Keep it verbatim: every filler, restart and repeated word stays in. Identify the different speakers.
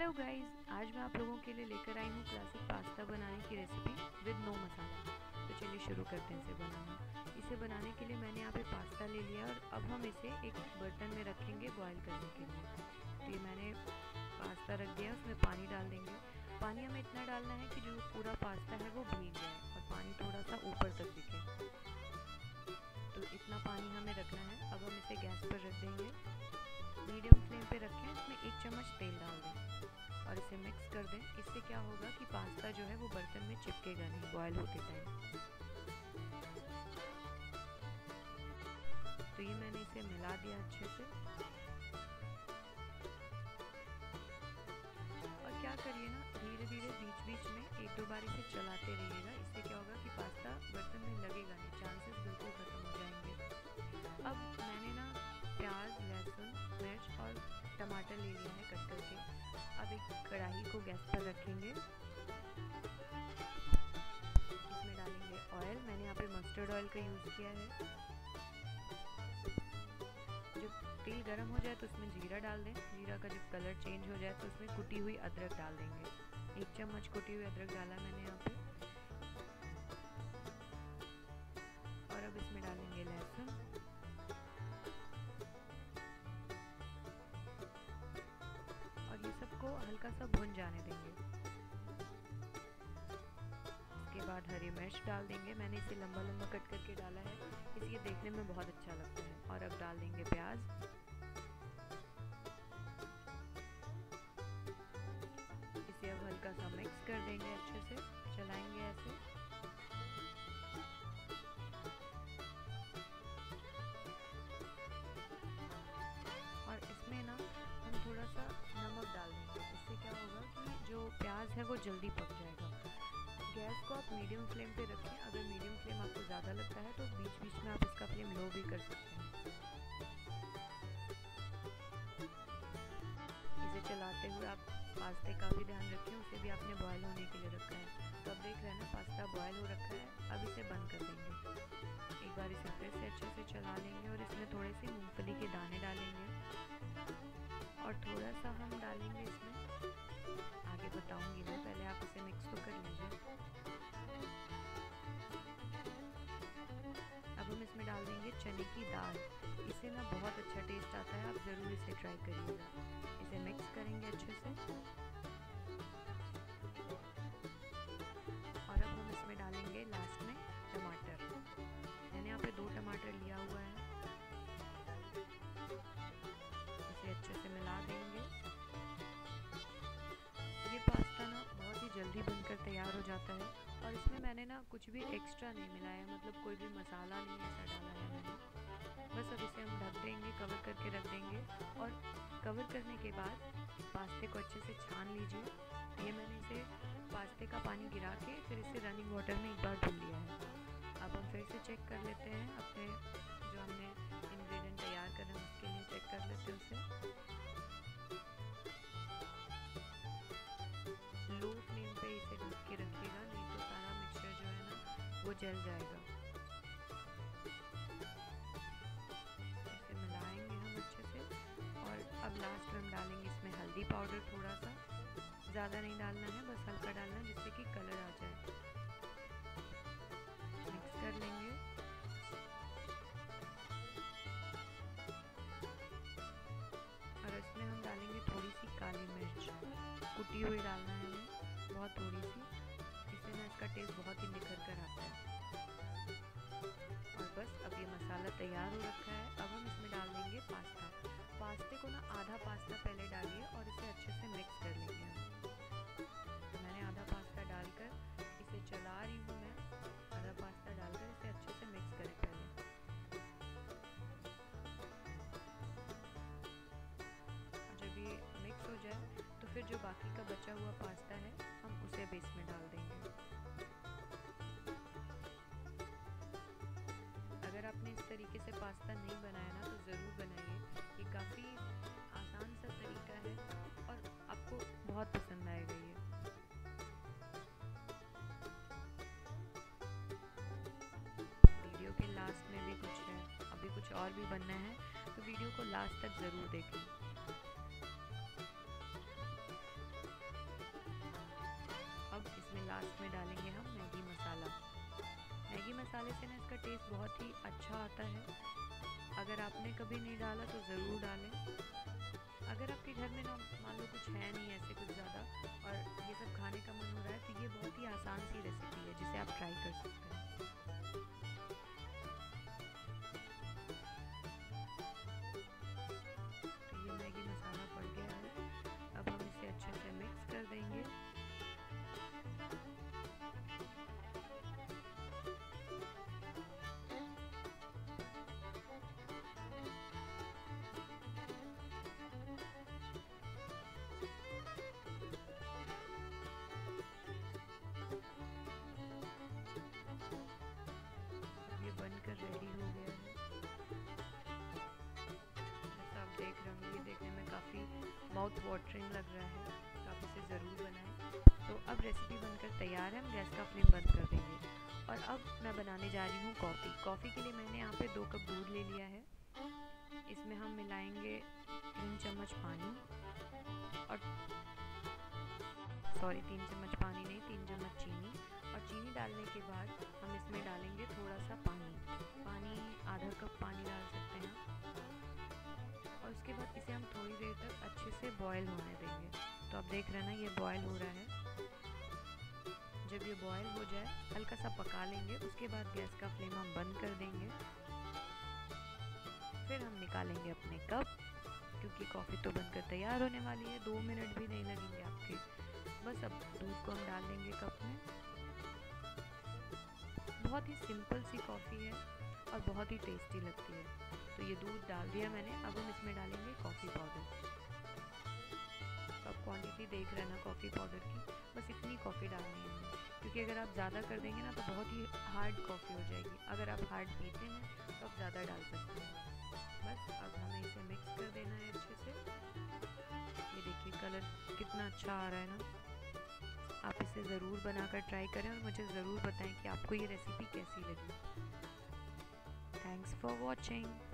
Speaker 1: Hello guys, आज मैं आप लोगों के लिए लेकर आई हूँ क्लासिक पास्ता बनाने की रेसिपी विद नो मसाला। तो चलिए शुरू करते हैं इसे बनाना। इसे बनाने के लिए मैंने यहाँ पे पास्ता ले लिया और अब हम इसे एक बर्तन में रखेंगे बॉईल करने के लिए। तो ये मैंने पास्ता रख दिया, उसमें पानी डाल देंगे। पानी हमें इतना डालना है कि जो पूरा पास्ता है वो भीग जाए और पानी थोड़ा सा ऊपर तक दिखे। तो इतना पानी हमें रखना है। अब हम इसे गैस पर रख देंगे, मीडियम फ्लेम पे रखें। इसमें एक चम्मच तेल डाल दें और इसे मिक्स कर दें। इससे क्या होगा कि पास्ता जो है वो बर्तन में चिपकेगा नहीं बॉयल होते टाइम। तो ये मैंने इसे मिला दिया अच्छे से। और क्या करिए ना, धीरे धीरे बीच बीच में एक दो बार इसे चलाते रहिएगा। इससे क्या होगा कि पास्ता बर्तन में लगेगा नहीं, चांसेस बिल्कुल खत्म हो जाएंगे। अब मैंने ना प्याज, लहसुन, मिर्च और टमाटर ले लिया है कट करके। अब एक कढ़ाई को गैस पर रखेंगे, इसमें डालेंगे ऑयल। मैंने यहाँ पे मस्टर्ड ऑयल का यूज़ किया है। जब तेल गर्म हो जाए तो उसमें जीरा डाल दें। जीरा का जब कलर चेंज हो जाए तो उसमें कुटी हुई अदरक डाल देंगे। एक चम्मच कुटी हुई अदरक डाला मैंने यहाँ पे। और अब इसमें डालेंगे लहसुन, और ये सबको हल्का सा भुन जाने देंगे। इसके बाद हरी मिर्च डाल देंगे। मैंने इसे लंबा लंबा कट करके डाला है, इसलिए देखने में बहुत अच्छा लगता है। और अब डाल देंगे प्याज। इसे अब हल्का सा मिक्स कर देंगे, अच्छे से चलाएंगे ऐसे। और इसमें ना हम थोड़ा सा नमक डाल देंगे। इससे क्या होगा कि जो प्याज है वो जल्दी पक जाएगा। गैस को आप मीडियम फ्लेम पे रखें। अगर मीडियम फ्लेम आपको ज़्यादा लगता है तो बीच बीच में आप इसका फ्लेम लो भी कर सकते हैं। इसे चलाते हुए आप पास्ते का भी ध्यान रखें, उसे भी आपने बॉयल होने के लिए रखा है। तो अब देख रहे हैं ना, पास्ता बॉयल हो रखा है। अब इसे बंद कर देंगे। एक बार इसे फिर से अच्छे से चला लेंगे और इसमें थोड़े से मूंगफली के दाने डालेंगे और थोड़ा सा हम डालेंगे इसमें, आगे बताऊंगी मैं, पहले आप इसे मिक्स तो कर लीजिए। अब हम इसमें डाल देंगे चने की दाल। इससे ना बहुत अच्छा टेस्ट आता है, आप ज़रूर इसे ट्राई करिएगा। इसे मिक्स करेंगे अच्छे से। और अब हम इसमें डालेंगे लास्ट में टमाटर। मैंने यहाँ पे दो टमाटर लिया हुआ है। इसे अच्छे से मिला देंगे। ये पास्ता ना बहुत ही जल्दी बनकर तैयार हो जाता है और इसमें मैंने ना कुछ भी एक्स्ट्रा नहीं मिलाया, मतलब कोई भी मसाला नहीं ऐसा डाला है मैंने। बस अब इसे हम ढक देंगे, कवर करके रख देंगे। और कवर करने के बाद पास्ते को अच्छे से छान लीजिए। ये मैंने इसे पास्ते का पानी गिरा के फिर इसे रनिंग वाटर में एक बार धुल लिया है। अब हम फिर से चेक कर लेते हैं अपने जो हमने इंग्रेडिएंट तैयार कर रहे हैं उसके लिए चेक कर लेते हैं उसे। लो फ्लेम पे इसे ढक के रखिएगा, नहीं तो सारा मिक्सचर जो है ना वो जल जाएगा। इसे मिलाएंगे हम अच्छे से। और अब लास्ट में हम डालेंगे इसमें हल्दी पाउडर थोड़ा सा, ज़्यादा नहीं डालना है, बस हल्का डालना है जिससे कि कलर आ जाए। मिक्स कर लेंगे। और इसमें हम डालेंगे थोड़ी सी काली मिर्च, कुटी हुई डालना है हमें, बहुत थोड़ी सी। इससे ना इसका टेस्ट बहुत ही निखर कर आता है। और बस अब ये मसाला तैयार हो रखा है। अब हम इसमें डाल देंगे पास्ता। पास्ते को ना आधा पास्ता पहले डालिए और इसे अच्छे से मिक्स कर लेंगे हम। तो मैंने आधा पास्ता डालकर इसे चला रही हूँ मैं। आधा पास्ता डालकर इसे अच्छे से मिक्स करें पहले। और जब ये मिक्स हो जाए तो फिर जो बाकी का बचा हुआ पास्ता है हम उसे भी इसमें डाल देंगे। अगर आपने इस तरीके से पास्ता नहीं बनाया ना तो ज़रूर बनाइए। ये काफ़ी आसान सा तरीका है और आपको बहुत पसंद आएगा ये। वीडियो के लास्ट में भी कुछ है, अभी कुछ और भी बनना है, तो वीडियो को लास्ट तक ज़रूर देखें। लास्ट में डालेंगे हम मैगी मसाला। मैगी मसाले से ना इसका टेस्ट बहुत ही अच्छा आता है। अगर आपने कभी नहीं डाला तो ज़रूर डालें। अगर आपके घर में ना मान लो कुछ है नहीं ऐसे कुछ ज़्यादा और ये सब खाने का मन हो रहा है तो ये बहुत ही आसान सी रेसिपी है जिसे आप ट्राई कर सकते हैं। तो ये मैगी मसाला पड़ गया है, अब हम इसे अच्छे से मिक्स कर देंगे। बनकर रेडी हो गया है। जैसा आप देख रहे होंगे ये देखने में काफ़ी माउथ वाटरिंग लग रहा है, तो आप इसे ज़रूर बनाएं। तो अब रेसिपी बनकर तैयार है, हम गैस का फ्लेम बंद कर देंगे। और अब मैं बनाने जा रही हूँ कॉफ़ी। कॉफ़ी के लिए मैंने यहाँ पे दो कप दूध ले लिया है। इसमें हम मिलाएंगे तीन चम्मच पानी और सॉरी तीन चम्मच पानी नहीं तीन चम्मच चीनी। और चीनी डालने के बाद हम इसमें डालेंगे थोड़ा सा पानी पानी आधा कप पानी डाल सकते हैं। और उसके बाद इसे हम थोड़ी देर तक अच्छे से बॉयल होने देंगे। तो आप देख रहे हैं ना ये बॉयल हो रहा है। जब ये बॉयल हो जाए हल्का सा पका लेंगे, उसके बाद गैस का फ्लेम हम बंद कर देंगे। फिर हम निकालेंगे अपने कप, क्योंकि कॉफ़ी तो बनकर तैयार होने वाली है, दो मिनट भी नहीं लगेंगे आपके। बस अब दूध को हम डाल देंगे कप में। बहुत ही सिंपल सी कॉफ़ी है और बहुत ही टेस्टी लगती है। तो ये दूध डाल दिया मैंने, अब हम इसमें डालेंगे कॉफ़ी पाउडर। तो आप क्वांटिटी देख रहे हैं ना कॉफ़ी पाउडर की, बस इतनी कॉफ़ी डालनी है, क्योंकि अगर आप ज़्यादा कर देंगे ना तो बहुत ही हार्ड कॉफ़ी हो जाएगी। अगर आप हार्ड पीते हैं तो आप ज़्यादा डाल सकते हैं। बस अब हमें इसे मिक्स कर देना है अच्छे से। ये देखिए कलर कितना अच्छा आ रहा है ना। आप इसे ज़रूर बनाकर ट्राई करें और मुझे ज़रूर बताएं कि आपको ये रेसिपी कैसी लगी। Thanks for watching.